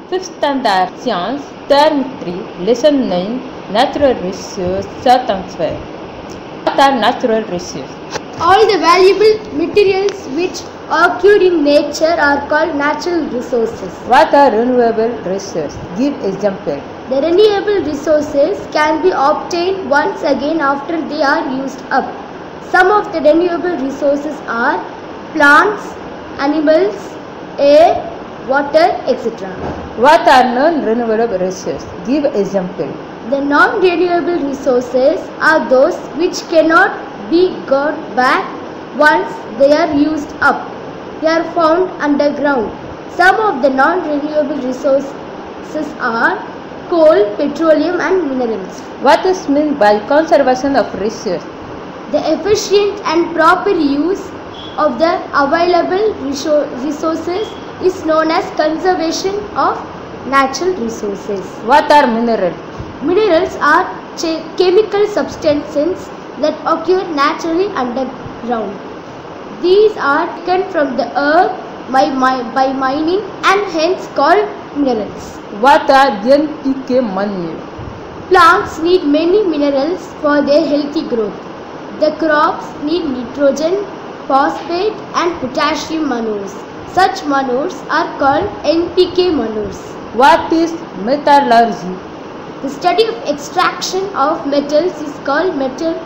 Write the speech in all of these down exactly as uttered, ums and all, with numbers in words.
Fifth Standard Science, Term three, Lesson nine, Natural Resources, Certain twelve. What are natural resources? All the valuable materials which occur in nature are called natural resources. What are renewable resources? Give example. The renewable resources can be obtained once again after they are used up. Some of the renewable resources are plants, animals, air, water, et cetera. What are non-renewable resources? Give example. The non-renewable resources are those which cannot be got back once they are used up. They are found underground. Some of the non-renewable resources are coal, petroleum and minerals. What is meant by conservation of resources? The efficient and proper use of the available resources is known as conservation of natural resources. What are minerals? Minerals are chemical substances that occur naturally underground. These are taken from the earth by, by mining and hence called minerals. What are N P K manure? Plants need many minerals for their healthy growth. The crops need nitrogen, phosphate and potassium manures. Such manures are called N P K manures. What is metallurgy? The study of extraction of metals is called metallurgy.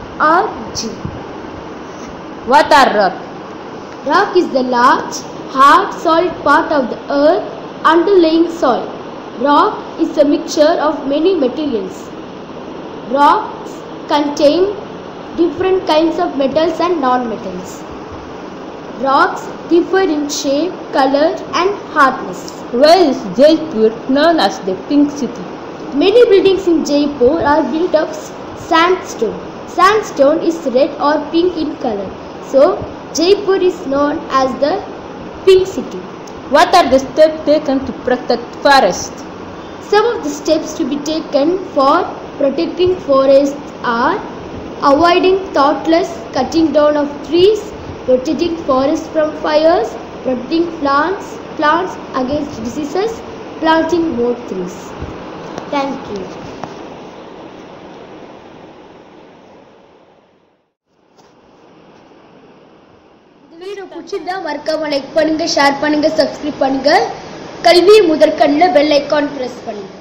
What are rock? Rock is the large, hard, solid part of the earth underlying soil. Rock is a mixture of many materials. Rocks contain different kinds of metals and non-metals. Rocks differ in shape, color and hardness. Why is Jaipur known as the Pink City? Many buildings in Jaipur are built of sandstone. Sandstone is red or pink in color. So, Jaipur is known as the Pink City. What are the steps taken to protect forests? Some of the steps to be taken for protecting forests are avoiding thoughtless cutting down of trees, protecting forests from fires, protecting plants, plants against diseases, planting more trees. Thank you. இந்த video பிடிச்சிருந்தா மறக்காம like பண்ணுங்க, share பண்ணுங்க, subscribe பண்ணுங்க. கல்வி முதற்கண்ணில் bell icon press பண்ணுங்க.